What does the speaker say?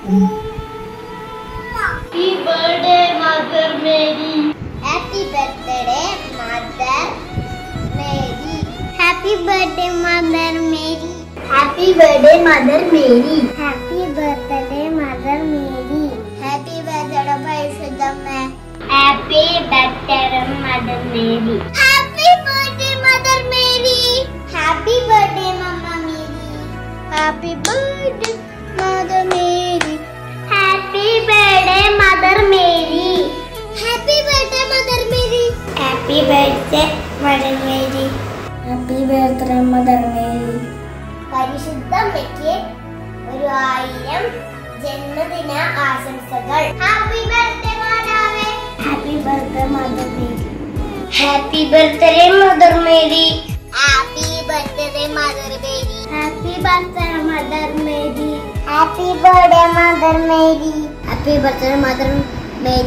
Happy birthday, Mother Mary. Happy birthday, Mother Mary. Happy birthday, Mother Mary. Happy birthday, Mother Mary. Happy birthday, Mother Mary. Happy birthday, പരിശുദ്ധമ്മേ. Happy birthday, Mother Mary. Happy birthday, Mother Mary. Happy birthday, Mama Mary. Happy birthday, Mother Mary. Happy birthday, Mother Mary. Happy birthday, Mother Mary. Happy birthday, Mother Mary. Happy birthday, Mother Mary. പരിശുദ്ധമ്മയ്ക്ക് 1000 ജന്മദിന ആശംസകൾ. Happy birthday മാതാവേ. Happy birthday Mother Mary. Happy birthday Mother Mary. Happy birthday Mother Mary. Happy birthday Mother Mary. Happy birthday Mother Mary. Happy birthday Mother Mary.